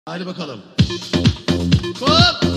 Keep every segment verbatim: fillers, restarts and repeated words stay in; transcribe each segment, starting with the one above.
Hadi bakalım. Hop!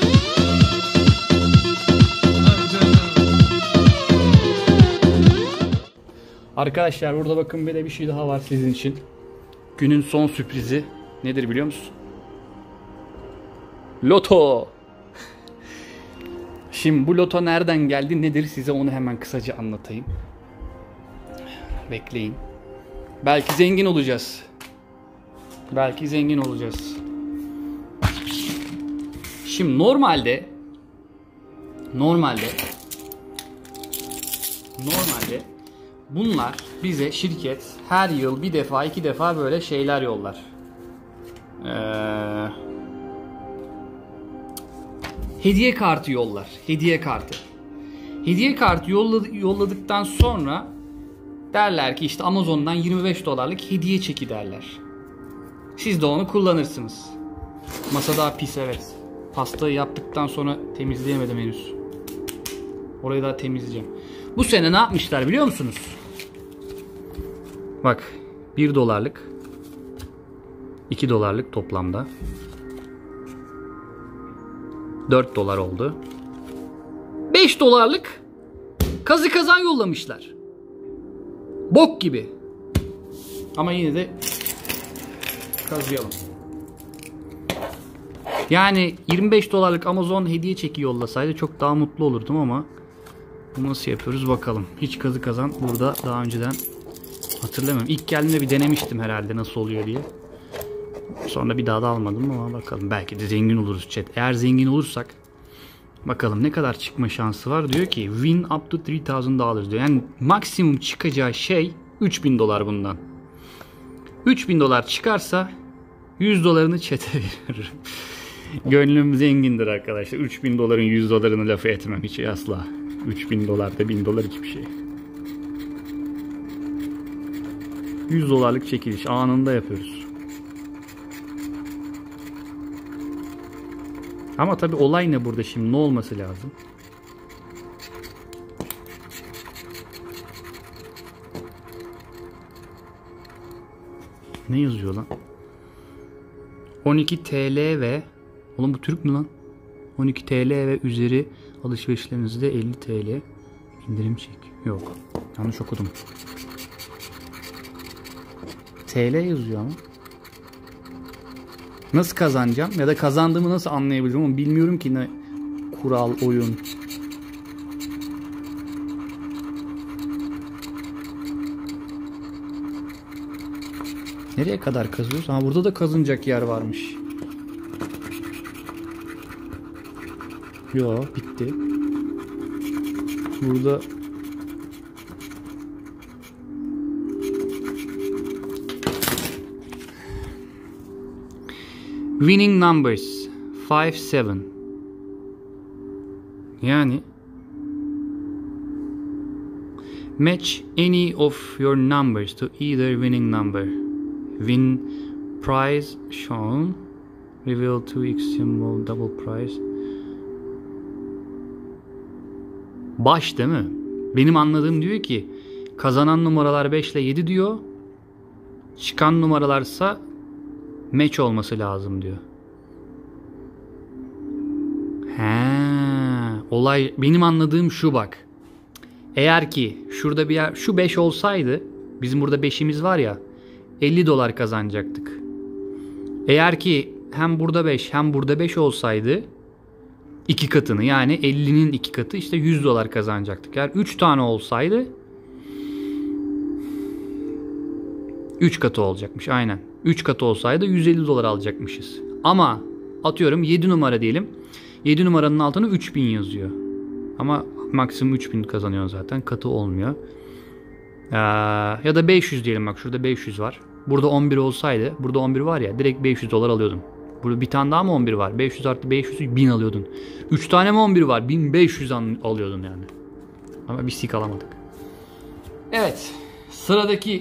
Arkadaşlar burada bakın bir de bir şey daha var sizin için. Günün son sürprizi nedir biliyor musun? Loto. Şimdi bu loto nereden geldi nedir size onu hemen kısaca anlatayım. Bekleyin. Belki zengin olacağız. Belki zengin olacağız. Şimdi normalde normalde normalde bunlar bize şirket her yıl bir defa iki defa böyle şeyler yollar. Ee, hediye kartı yollar. Hediye kartı. Hediye kartı yolladı, yolladıktan sonra derler ki işte Amazon'dan yirmi beş dolarlık hediye çeki derler. Siz de onu kullanırsınız. Masa daha pis, evet. Pastayı yaptıktan sonra temizleyemedim henüz. Orayı daha temizleyeceğim. Bu sene ne yapmışlar biliyor musunuz? Bak bir dolarlık iki dolarlık toplamda dört dolar oldu. beş dolarlık kazı kazan yollamışlar. Bok gibi. Ama yine de kazıyalım. Yani yirmi beş dolarlık Amazon hediye çeki yollasaydı çok daha mutlu olurdum ama bunu nasıl yapıyoruz bakalım. Hiç kazı kazan burada daha önceden hatırlamıyorum. İlk geldiğimde bir denemiştim herhalde nasıl oluyor diye. Sonra bir daha da almadım ama bakalım belki de zengin oluruz chat. Eğer zengin olursak bakalım ne kadar çıkma şansı var. Diyor ki win up to three thousand dollars diyor. Yani maksimum çıkacağı şey üç bin dolar bundan. üç bin dolar çıkarsa yüz dolarını chat'e veririm. Gönlüm zengindir arkadaşlar. üç bin doların yüz dolarını lafı etmem hiç asla. üç bin dolar da bin dolar hiçbir şey. yüz dolarlık çekiliş anında yapıyoruz. Ama tabii olay ne burada şimdi? Ne olması lazım? Ne yazıyor lan? on iki TL ve oğlum bu Türk mü lan? on iki TL ve üzeri alışverişlerinizde elli TL indirim çek. Yok. Yanlış okudum. T L yazıyor ama. Nasıl kazanacağım? Ya da kazandığımı nasıl anlayabilirim ama bilmiyorum ki ne kural, oyun. Nereye kadar kazıyoruz? Ha burada da kazınacak yer varmış. Yo bitti. Burada winning numbers five seven. Yani match any of your numbers to either winning number. Win prize shown. Reveal two x symbol double prize. Baş değil mi? Benim anladığım diyor ki kazanan numaralar beş ile yedi diyor. Çıkan numaralarsa match olması lazım diyor. He, olay benim anladığım şu bak. Eğer ki şurada bir yer şu beş olsaydı bizim burada beşimiz var ya elli dolar kazanacaktık. Eğer ki hem burada beş hem burada beş olsaydı iki katını yani ellinin iki katı işte yüz dolar kazanacaktık. Eğer üç tane olsaydı üç katı olacakmış aynen. üç katı olsaydı yüz elli dolar alacakmışız. Ama atıyorum yedi numara diyelim. yedi numaranın altına üç bin yazıyor. Ama maksimum üç bin kazanıyorsun zaten. Katı olmuyor. Ee, ya da beş yüz diyelim bak şurada beş yüz var. Burada on bir olsaydı burada on bir var ya direkt beş yüz dolar alıyordum. Burada bir tane daha mı on bir var? beş yüz artı beş yüz bin alıyordun. üç tane mi on bir var? bin beş yüz alıyordun yani. Ama bir sik alamadık. Evet. Sıradaki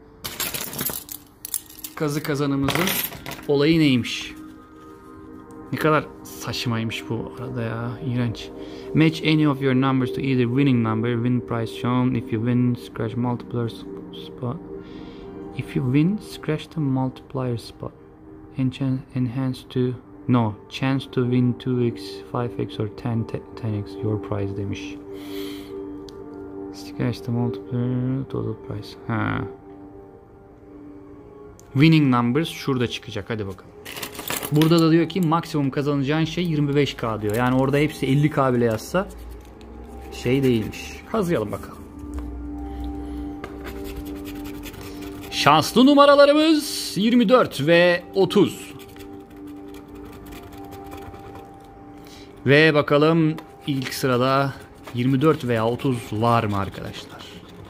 kazı kazanımızın olayı neymiş? Ne kadar saçmaymış bu arada ya. İğrenç. Match any of your numbers to either winning number, win price shown. If you win, scratch multiplier spot. If you win, scratch the multiplier spot. enchant, enhance to no chance to win two x, five x or ten, ten x your prize demiş. Scratch the multiple total price. Ha. Winning numbers şurada çıkacak. Hadi bakalım. Burada da diyor ki maksimum kazanacağın şey yirmi beş K diyor. Yani orada hepsi elli K bile yazsa şey değilmiş. Kazıyalım bakalım. Şanslı numaralarımız yirmi dört ve otuz. Ve bakalım ilk sırada yirmi dört veya otuz var mı arkadaşlar?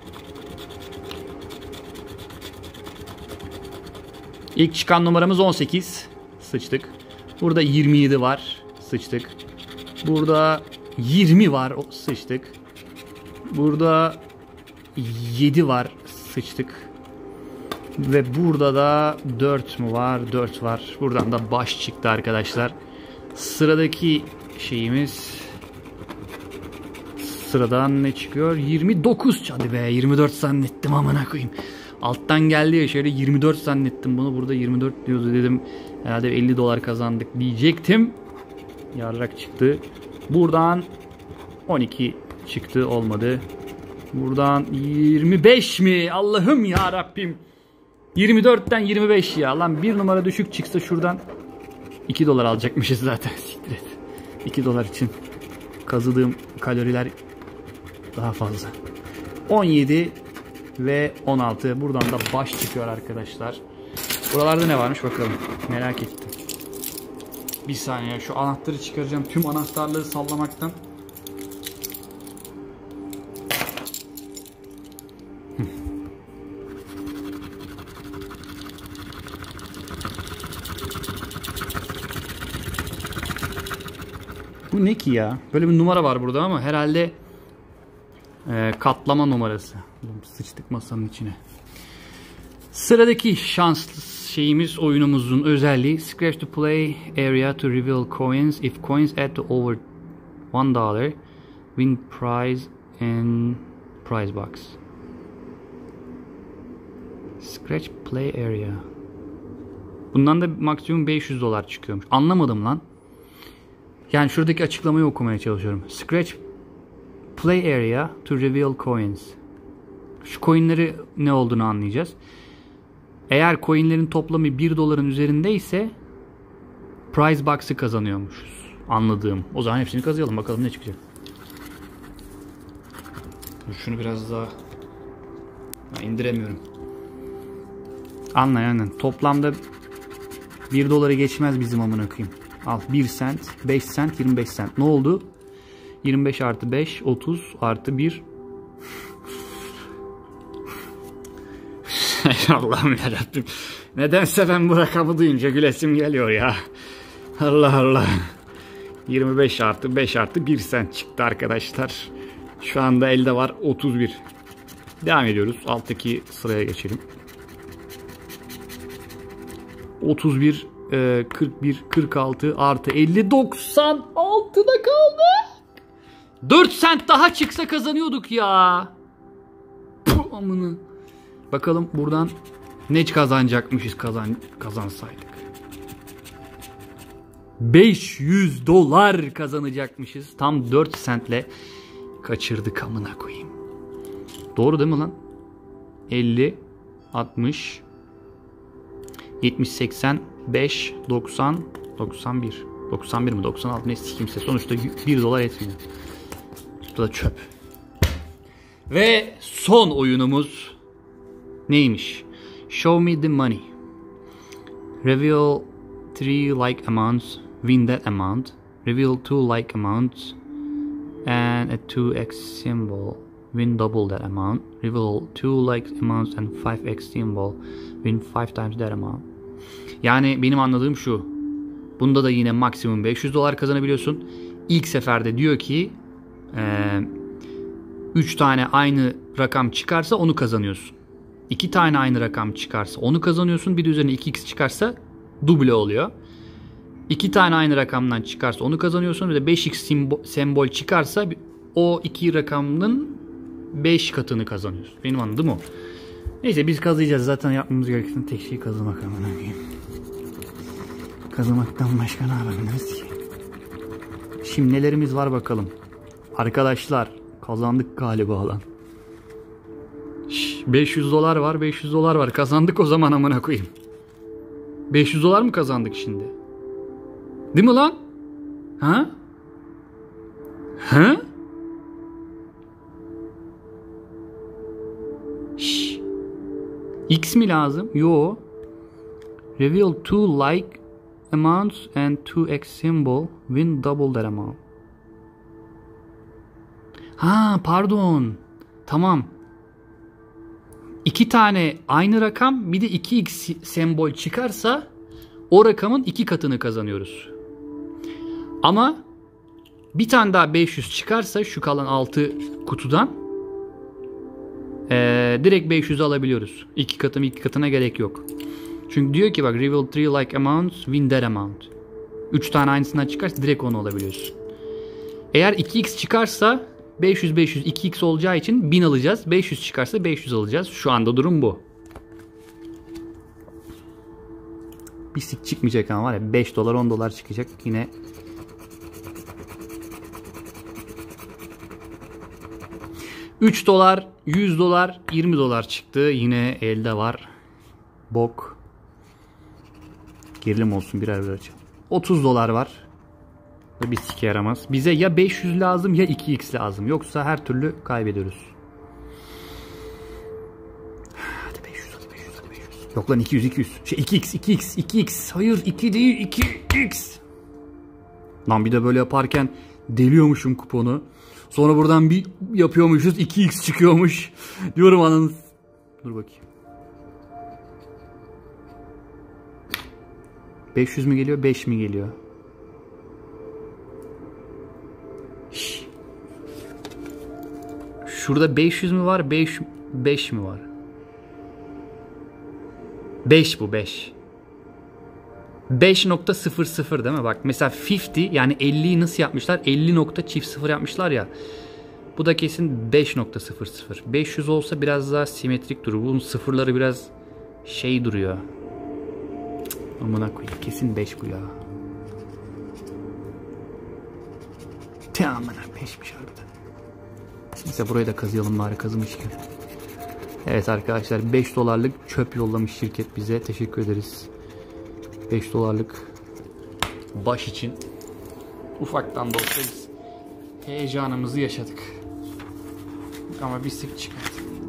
İlk çıkan numaramız on sekiz. Sıçtık. Burada yirmi yedi var. Sıçtık. Burada yirmi var. Sıçtık. Burada yedi var. Sıçtık. Ve burada da dört mü var? dört var. Buradan da baş çıktı arkadaşlar. Sıradaki şeyimiz, sıradan ne çıkıyor? yirmi dokuz. Hadi be, yirmi dört zannettim, amına koyayım. Alttan geldi ya, şöyle yirmi dört zannettim bunu. Burada yirmi dört diyordu, dedim herhalde elli dolar kazandık diyecektim. Yarrak çıktı. Buradan on iki çıktı, olmadı. Buradan yirmi beş mi? Allah'ım ya Rabbim. yirmi dörtten yirmi beş ya. Lan bir numara düşük çıksa şuradan iki dolar alacakmışız zaten. Siktir et. iki dolar için kazıdığım kaloriler daha fazla. on yedi ve on altı. Buradan da baş çıkıyor arkadaşlar. Buralarda ne varmış bakalım. Merak ettim. Bir saniye, şu anahtarı çıkaracağım. Tüm anahtarları sallamaktan. Bu ne ki ya? Böyle bir numara var burada ama herhalde e, katlama numarası. Sıçtık masanın içine. Sıradaki şanslı şeyimiz, oyunumuzun özelliği Scratch to play area to reveal coins. If coins add to over one dollar, win prize in prize box. Scratch play area. Bundan da maksimum beş yüz dolar çıkıyormuş. Anlamadım lan. Yani şuradaki açıklamayı okumaya çalışıyorum. Scratch play area to reveal coins. Şu coinleri ne olduğunu anlayacağız. Eğer coinlerin toplamı bir doların üzerindeyse prize box'ı kazanıyormuşuz. Anladığım. O zaman hepsini kazıyalım. Bakalım ne çıkacak. Şunu biraz daha ha, indiremiyorum. Anla yani. Toplamda bir doları geçmez bizim, amına koyayım. Al bir sent, beş sent, yirmi beş sent. Ne oldu? yirmi beş artı beş, otuz artı bir. Allah'ım yarabbim. Nedense ben bu rakamı duyunca gülesim geliyor ya. Allah Allah. yirmi beş artı beş artı bir sent çıktı arkadaşlar. Şu anda elde var otuz bir. Devam ediyoruz. Alttaki sıraya geçelim. otuz bir, kırk bir, kırk altı artı elli, doksan altıda kaldı. dört sent daha çıksa kazanıyorduk ya. Puh, amına. Bakalım buradan ne kazanacakmışız kazan kazansaydık. beş yüz dolar kazanacakmışız. Tam dört sentle kaçırdık, amına koyayım. Doğru değil mi lan? elli, altmış, yetmiş, seksen, beş, doksan, doksan bir. doksan bir mi? doksan altı, neyse kimse. Sonuçta bir dolar etmiyor. Bu da çöp. Ve son oyunumuz neymiş? Show me the money. Reveal three like amounts. Win that amount. Reveal two like amounts. And a two x symbol. Win double that amount. Reveal two like amounts and five x symbol. Win five times that amount. Yani benim anladığım şu. Bunda da yine maksimum beş yüz dolar kazanabiliyorsun. İlk seferde diyor ki üç tane aynı rakam çıkarsa onu kazanıyorsun. iki tane aynı rakam çıkarsa onu kazanıyorsun. Bir de üzerine iki x çıkarsa duble oluyor. iki tane aynı rakamdan çıkarsa onu kazanıyorsun. Bir de beş x sembol, sembol çıkarsa o iki rakamın beş katını kazanıyorsun. Benim anladığım o. Neyse biz kazıyacağız. Zaten yapmamız gereken tek şey kazımak. Kazımaktan başka ne yapabiliriz ki? Şimdi nelerimiz var bakalım. Arkadaşlar kazandık galiba lan. Şş, beş yüz dolar var, beş yüz dolar var. Kazandık o zaman, amına koyayım. beş yüz dolar mı kazandık şimdi? Değil mi lan? Ha? Ha? Şş. X mi lazım? Yo. Reveal two like amounts and two x symbol win double that amount. Ha pardon. Tamam. İki tane aynı rakam bir de iki x sembol çıkarsa o rakamın iki katını kazanıyoruz. Ama bir tane daha beş yüz çıkarsa şu kalan altı kutudan ee, direkt beş yüzü alabiliyoruz. İki katı iki katına gerek yok. Çünkü diyor ki bak reveal three like amounts win that amount. üç tane aynısından çıkarsa direkt onu alabiliyorsun. Eğer iki x çıkarsa beş yüz beş yüz iki x olacağı için bin alacağız. beş yüz çıkarsa beş yüz alacağız. Şu anda durum bu. Bir sik çıkmayacak ama var ya, beş dolar on dolar çıkacak yine. üç dolar, yüz dolar, yirmi dolar çıktı. Yine elde var. Bok. Gerilim olsun, birer birer açalım. otuz dolar var. Bir sike yaramaz. Bize ya beş yüz lazım ya iki x lazım. Yoksa her türlü kaybediyoruz. Hadi beş yüz, hadi beş yüz, hadi beş yüz. Yok lan iki yüz, iki yüz. Şey iki x, iki x, iki x. Hayır iki değil, iki x. Lan bir de böyle yaparken deliyormuşum kuponu. Sonra buradan bir yapıyormuşuz, iki x çıkıyormuş. Diyorum ananız. Dur bakayım. beş yüz mü geliyor, beş mi geliyor? Şş. Şurada beş yüz mü var, beş, beş mi var? beş bu, beş. beş nokta sıfır sıfır değil mi? Bak mesela elli yani elliyi nasıl yapmışlar? elli nokta çift sıfır yapmışlar ya. Bu da kesin beş nokta sıfır sıfır. beş yüz olsa biraz daha simetrik durur. Bunun sıfırları biraz şey duruyor. Amına koyayım. Kesin beş bu ya. Tamam beşmiş harbiden. Neyse burayı da kazıyalım bari, kazımışken. Evet arkadaşlar, beş dolarlık çöp yollamış şirket bize. Teşekkür ederiz. beş dolarlık baş için ufaktan da olsa biz heyecanımızı yaşadık. Ama bir sık çıkardı.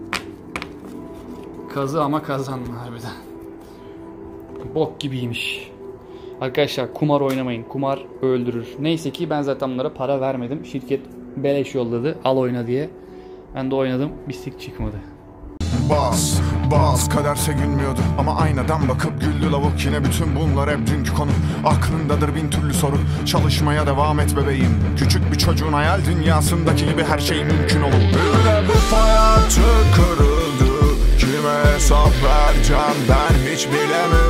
Kazı ama kazanma harbiden. Bok gibiymiş. Arkadaşlar kumar oynamayın. Kumar öldürür. Neyse ki ben zaten bunlara para vermedim. Şirket beleş yolladı. Al oyna diye. Ben de oynadım. Bir sik çıkmadı. Bas, bas, kaderse gülmüyordu ama aynadan bakıp güldü lavuk. Yine bütün bunlar hep dünkü konu. Aklındadır bin türlü soru. Çalışmaya devam et bebeğim. Küçük bir çocuğun hayal dünyasındaki gibi her şey mümkün olur. Öyle bu hayatı kırıldı. Kime hesap vereceğim ben hiç bilemiyorum.